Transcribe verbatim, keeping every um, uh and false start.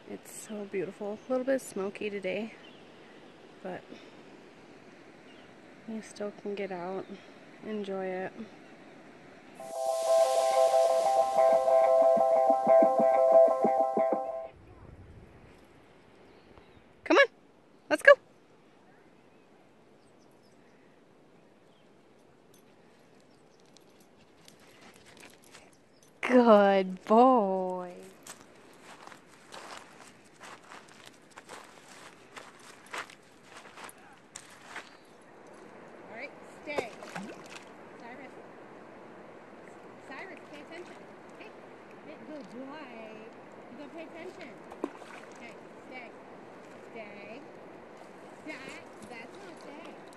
It's so beautiful. A little bit smoky today, but you still can get out, enjoy it. Come on, let's go. Good boy. All right, stay. Cyrus. Cyrus, pay attention. Hey, hey, good boy. You gotta pay attention. Okay, stay. Stay. Stay. That's not stay.